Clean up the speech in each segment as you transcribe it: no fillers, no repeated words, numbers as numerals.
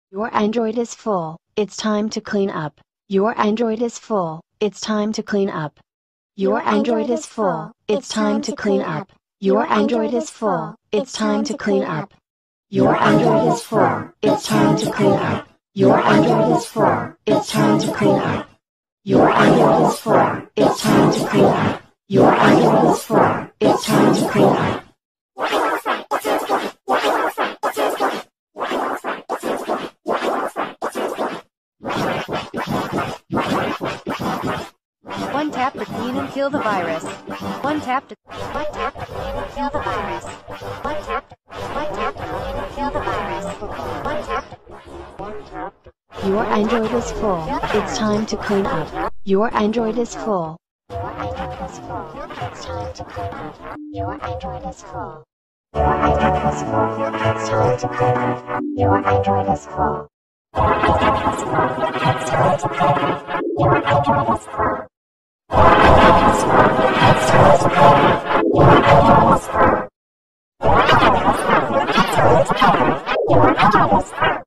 Your Android is full, it's time to clean up. Your Android is full, it's time to clean up. Your Android is full, it's time to clean up. Your Android is full, it's time to clean up. Your Android is full, it's time to clean up. Your Android is full, it's time to clean up. Your Android is full, it's time to clean up. Your Android is full, it's time to clean up. One tap to clean and kill the virus. One tap to clean and kill the virus. One tap to clean and kill the virus. One tap. Your Android is full, it's time to clean up. Your Android is full. Your Android is full, it's time to clean up. Your Android is full. Your Android is full, it's time to clean up. Your Android is full. Your Android is full, it's time to clean up. Your Android is full. Your Android is full, it's time to clean up. Your Android is full. Your Android is full, it's time to clean up. Your Android is full.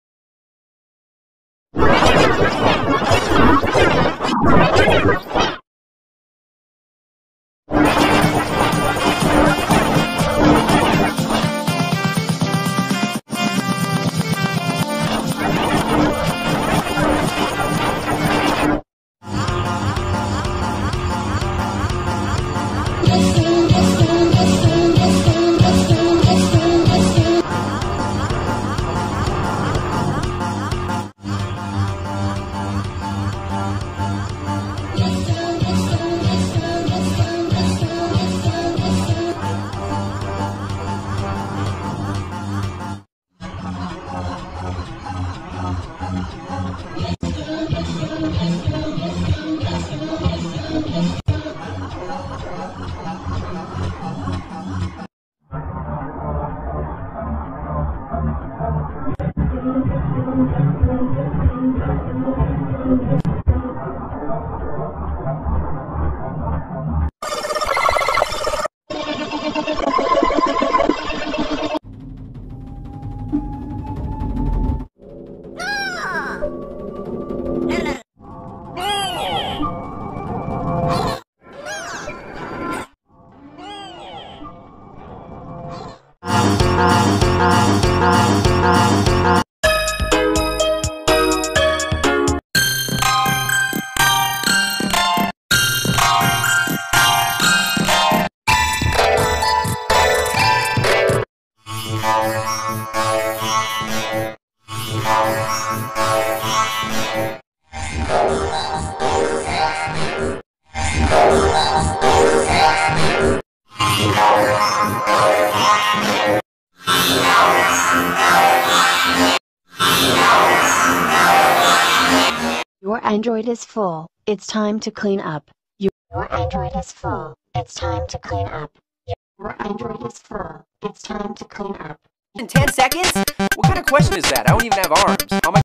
Your Android is full, it's time to clean up. Your Android is full, it's time to clean up. Your Android is full, it's time to clean up. In 10 seconds? What kind of question is that? I don't even have arms. How am I